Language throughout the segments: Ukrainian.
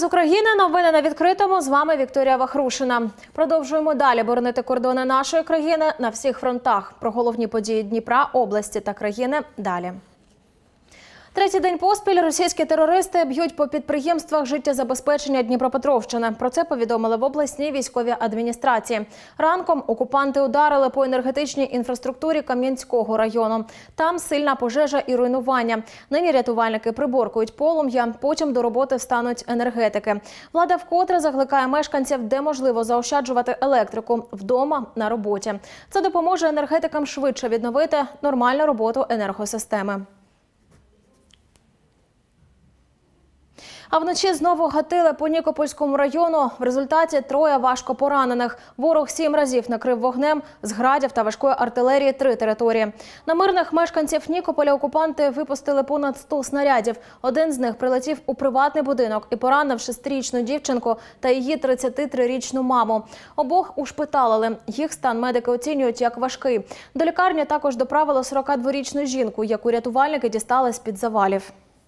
з України. Новини на відкритому. З вами Вікторія Вахрушина. Продовжуємо далі боронити кордони нашої країни на всіх фронтах. Про головні події Дніпра, області та країни далі. Третій день поспіль російські терористи б'ють по підприємствах життєзабезпечення Дніпропетровщини. Про це повідомили в обласній військовій адміністрації. Ранком окупанти ударили по енергетичній інфраструктурі Кам'янського району. Там сильна пожежа і руйнування. Нині рятувальники приборкують полум'я, потім до роботи встануть енергетики. Влада вкотре закликає мешканців, де можливо заощаджувати електрику – вдома, на роботі. Це допоможе енергетикам швидше відновити нормальну роботу енергосистеми. А вночі знову гатили по Нікопольському району. В результаті 3 важко поранених. Ворог 7 разів накрив вогнем з градів та важкої артилерії 3 території. На мирних мешканців Нікополя окупанти випустили понад 100 снарядів. Один з них прилетів у приватний будинок і поранив 6-річну дівчинку та її 33-річну маму. Обох ушпиталили. Їх стан медики оцінюють як важкий. До лікарні також доправили 42-річну жінку, яку рятувальники дістали з-під завалів.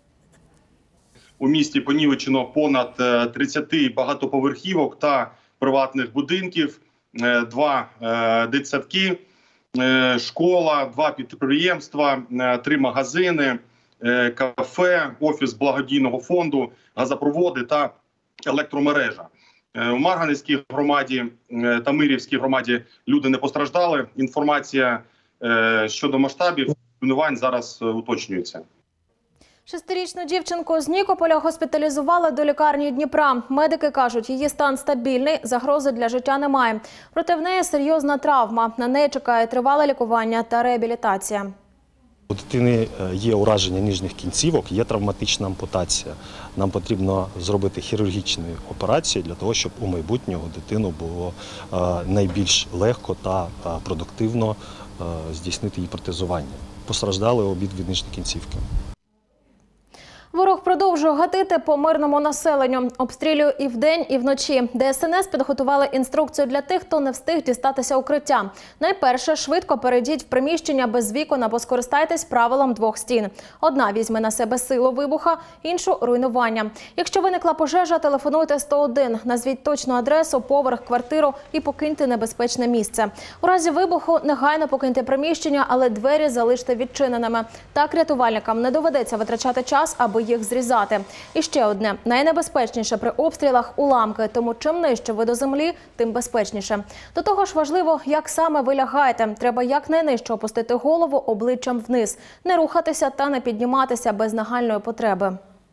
У місті понівечено понад 30 багатоповерхівок та приватних будинків, 2 дитсадки, школа, 2 підприємства, 3 магазини, кафе, офіс благодійного фонду, газопроводи та електромережа. У Марганецькій громаді та Мирівській громаді люди не постраждали. Інформація щодо масштабів руйнувань зараз уточнюється. 6-річну дівчинку з Нікополя госпіталізували до лікарні Дніпра. Медики кажуть, її стан стабільний, загрози для життя немає. Проте в неї серйозна травма. На неї чекає тривале лікування та реабілітація. У дитини є ураження ніжних кінцівок, є травматична ампутація. Нам потрібно зробити хірургічну операцію для того, щоб у майбутнього дитину було найбільш легко та продуктивно здійснити її протезування. Постраждали обидві нижні кінцівки. Ворог продовжує гатити по мирному населенню. Обстрілює і вдень, і вночі. ДСНС підготували інструкцію для тих, хто не встиг дістатися укриття. Найперше, швидко перейдіть в приміщення без вікон або скористайтесь правилом 2 стін. Одна візьме на себе силу вибуха, іншу – руйнування. Якщо виникла пожежа, телефонуйте 101. Назвіть точну адресу, поверх, квартиру і покиньте небезпечне місце. У разі вибуху негайно покиньте приміщення, але двері залиште відчиненими. Так рятувальникам не доведеться витрачати час, аби їх зрізати. І ще одне. Найнебезпечніше при обстрілах – уламки. Тому чим нижче ви до землі, тим безпечніше. До того ж важливо, як саме ви лягаєте. Треба якнайнижче опустити голову обличчям вниз. Не рухатися та не підніматися без нагальної потреби.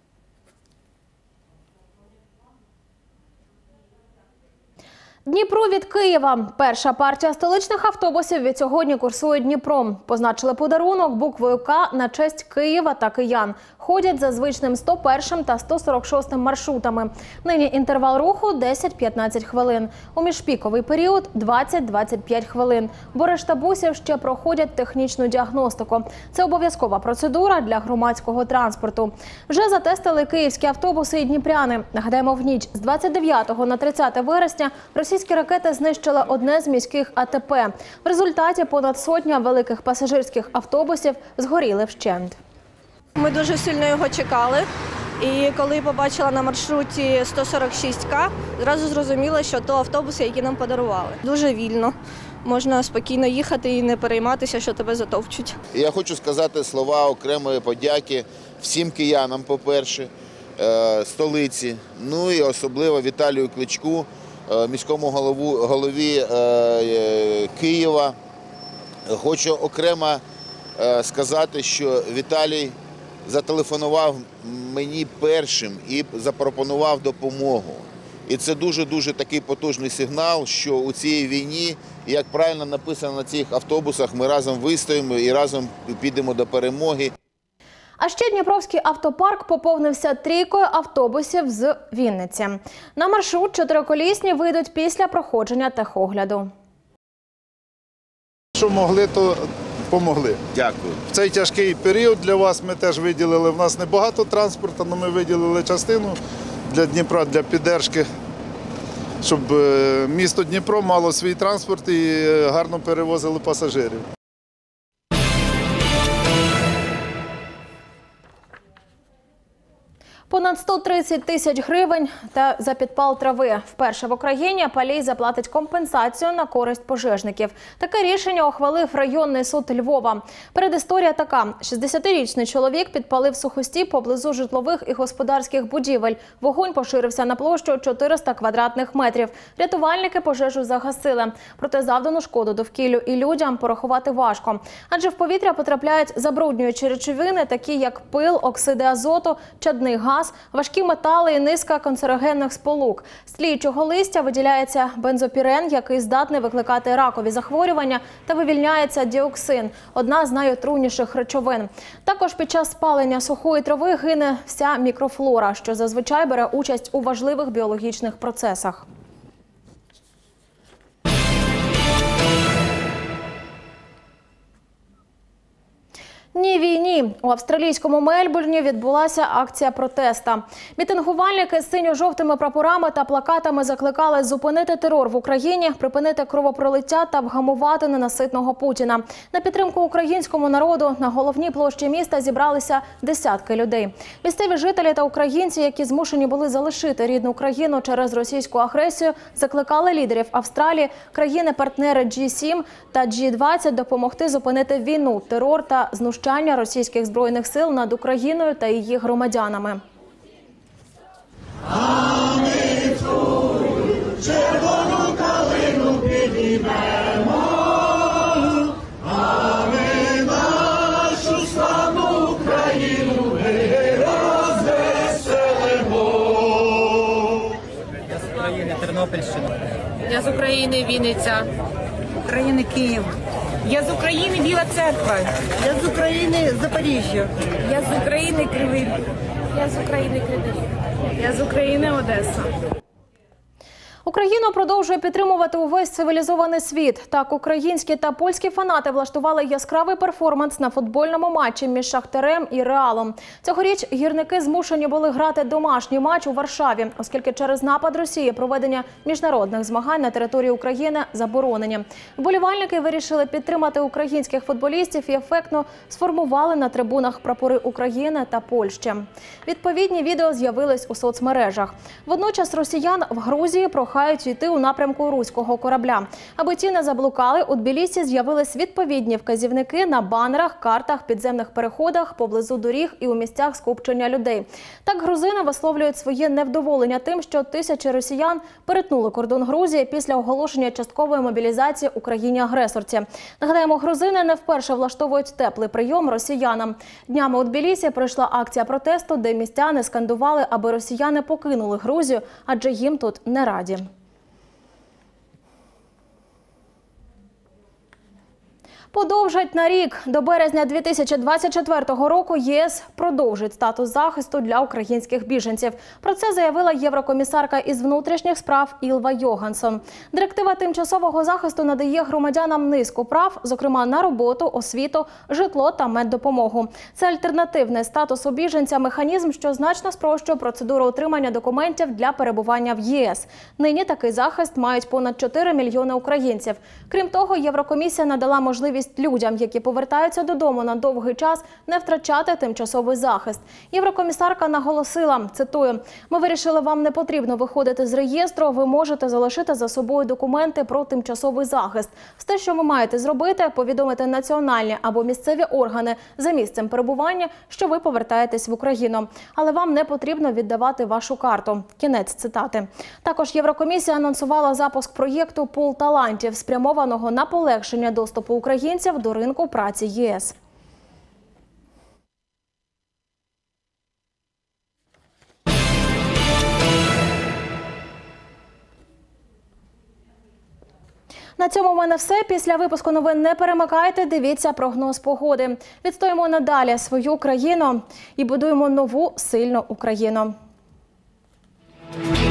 Дніпру від Києва. Перша партія столичних автобусів від сьогодні курсує Дніпром. Позначили подарунок буквою «К» на честь Києва та киян. Ходять за звичним 101 та 146 маршрутами. Нині інтервал руху 10-15 хвилин. У міжпіковий період 20-25 хвилин. Бо решта бусів ще проходять технічну діагностику. Це обов'язкова процедура для громадського транспорту. Вже затестили київські автобуси і дніпряни. Нагадаємо, в ніч з 29 на 30 вересня російські ракети знищили одне з міських АТП. В результаті понад сотня великих пасажирських автобусів згоріли вщент. Ми дуже сильно його чекали. І коли побачила на маршруті 146К, зразу зрозуміла, що то автобуси, які нам подарували. Дуже вільно. Можна спокійно їхати і не перейматися, що тебе затовчуть. Я хочу сказати слова окремої подяки всім киянам, по-перше, столиці, ну і особливо Віталію Кличку, міському голові Києва. Хочу окремо сказати, що Віталій зателефонував мені першим і запропонував допомогу. І це дуже-дуже такий потужний сигнал, що у цій війні, як правильно написано на цих автобусах, ми разом вистоїмо і разом підемо до перемоги. А ще Дніпровський автопарк поповнився 3 автобусів з Вінниці. На маршрут 4-колісні вийдуть після проходження техогляду. Що могли, то помогли. Дякую. В цей тяжкий період для вас ми теж виділили, в нас небагато транспорту, але ми виділили частину для Дніпра, для підтримки, щоб місто Дніпро мало свій транспорт і гарно перевозили пасажирів. Понад 130 тисяч гривень за підпал трави. Вперше в Україні Палій заплатить компенсацію на користь пожежників. Таке рішення ухвалив районний суд Львова. Передісторія така. 60-річний чоловік підпалив сухостій поблизу житлових і господарських будівель. Вогонь поширився на площу 400 квадратних метрів. Рятувальники пожежу загасили. Проте завдану шкоду довкіллю і людям порахувати важко. Адже в повітря потрапляють забруднюючі речовини, такі як пил, оксиди азоту, чадний газ, важкі метали і низка канцерогенних сполук. З тліючого листя виділяється бензопірен, який здатний викликати ракові захворювання, та вивільняється діоксин – одна з найотруйніших речовин. Також під час спалення сухої трави гине вся мікрофлора, що зазвичай бере участь у важливих біологічних процесах. Ні війні. У австралійському Мельбурні відбулася акція протеста. Мітингувальники з синьо-жовтими прапорами та плакатами закликали зупинити терор в Україні, припинити кровопролиття та вгамувати ненаситного Путіна. На підтримку українському народу на головній площі міста зібралися десятки людей. Місцеві жителі та українці, які змушені були залишити рідну країну через російську агресію, закликали лідерів Австралії, країни-партнери G7 та G20 допомогти зупинити війну, терор та знущання російських збройних сил над Україною та її громадянами. Червону калину підіймемо, а ми нашу славну Україну розвеселимо. Я з України, Тернопільщина. Я з України, Вінниця. України, Київ. Я з України, Біла Церква. Я з України, Запоріжжя. Я з України, Кривий Ріг. Я з України, Кривий Ріг. Я з України, Одеса. Україну продовжує підтримувати увесь цивілізований світ. Так, українські та польські фанати влаштували яскравий перформанс на футбольному матчі між Шахтарем і Реалом. Цьогоріч гірники змушені були грати домашній матч у Варшаві, оскільки через напад Росії проведення міжнародних змагань на території України заборонені. Вболівальники вирішили підтримати українських футболістів і ефектно сформували на трибунах прапори України та Польщі. Відповідні відео з'явились у соцмережах. Водночас росіян в Грузії прохають йти у напрямку руського корабля. Аби ті не заблукали, у Тбілісі з'явились відповідні вказівники на банерах, картах, підземних переходах, поблизу доріг і у місцях скупчення людей. Так грузини висловлюють своє невдоволення тим, що тисячі росіян перетнули кордон Грузії після оголошення часткової мобілізації Україні-агресорці. Нагадаємо, грузини не вперше влаштовують теплий прийом росіянам. Днями у Тбілісі пройшла акція протесту, де містяни скандували, аби росіяни покинули Грузію, адже їм тут не раді. Подовжать на рік. До березня 2024 року ЄС продовжить статус захисту для українських біженців. Про це заявила єврокомісарка із внутрішніх справ Ілва Йогансон. Директива тимчасового захисту надає громадянам низку прав, зокрема на роботу, освіту, житло та меддопомогу. Це альтернативний статусу біженця механізм, що значно спрощує процедуру отримання документів для перебування в ЄС. Нині такий захист мають понад 4 мільйони українців. Крім того, Єврокомісія надала можливість людям, які повертаються додому на довгий час, не втрачати тимчасовий захист. Єврокомісарка наголосила, цитую, «Ми вирішили, вам не потрібно виходити з реєстру, ви можете залишити за собою документи про тимчасовий захист. Все, що ви маєте зробити, повідомити національні або місцеві органи за місцем перебування, що ви повертаєтесь в Україну. Але вам не потрібно віддавати вашу карту». Кінець цитати. Також Єврокомісія анонсувала запуск проєкту «Пул талантів», спрямованого на полегшення доступу українців до ринку праці ЄС. На цьому в мене все. Після випуску новин не перемикайте, дивіться прогноз погоди. Відстоїмо надалі свою країну і будуємо нову сильну Україну.